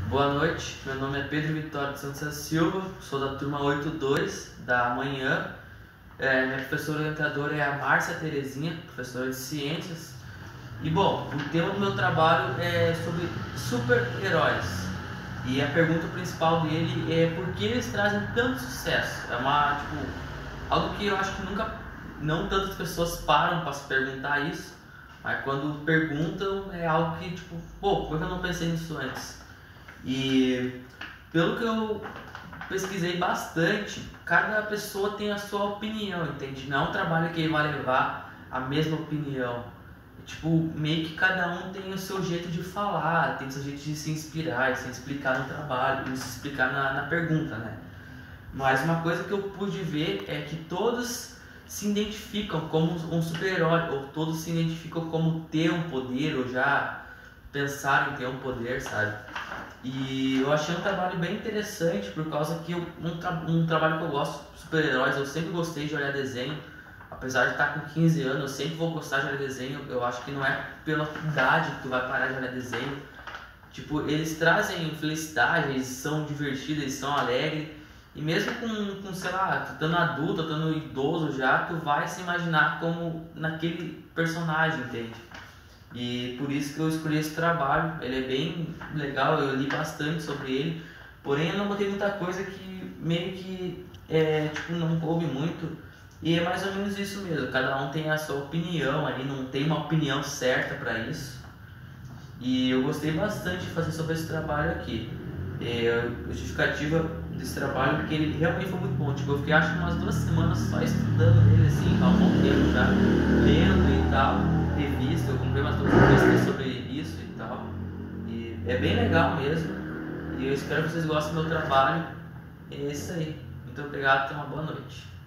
Boa noite, meu nome é Pedro Vitório de Santos Silva, sou da turma 82 da manhã. Minha professora orientadora é a Márcia Terezinha, professora de ciências. E bom, o tema do meu trabalho é sobre super-heróis. E a pergunta principal dele é por que eles trazem tanto sucesso. Algo que eu acho que não tantas pessoas param para se perguntar isso, mas quando perguntam é algo que por que eu não pensei nisso antes? E pelo que eu pesquisei bastante, cada pessoa tem a sua opinião, entende? Não é um trabalho que vai levar a mesma opinião. Meio que cada um tem o seu jeito de falar, tem o seu jeito de se inspirar, de se explicar no trabalho, de se explicar na pergunta, né? Mas uma coisa que eu pude ver é que todos se identificam como um super-herói, ou todos se identificam como ter um poder, ou já pensaram em ter um poder, sabe? E eu achei um trabalho bem interessante, por causa que um trabalho que eu gosto, super-heróis, eu sempre gostei de olhar desenho. Apesar de estar com 15 anos, eu sempre vou gostar de olhar desenho. Eu acho que não é pela idade que tu vai parar de olhar desenho. Eles trazem felicidade, eles são divertidos, eles são alegres. E mesmo sei lá, tu estando adulto, tu estando idoso já, tu vai se imaginar como naquele personagem, entende? E por isso que eu escolhi esse trabalho. Ele é bem legal, eu li bastante sobre ele. Porém eu não botei muita coisa que meio que não coube muito. E é mais ou menos isso mesmo, cada um tem a sua opinião ali, não tem uma opinião certa para isso. E eu gostei bastante de fazer sobre esse trabalho aqui. A justificativa desse trabalho, porque ele realmente foi muito bom. Eu fiquei acho que umas 2 semanas só estudando ele, assim, há um bom tempo já, lendo e tal, revista, eu comprei umas 2 revistas sobre isso e tal. E é bem legal mesmo. E eu espero que vocês gostem do meu trabalho. É isso aí. Muito obrigado, tenha uma boa noite.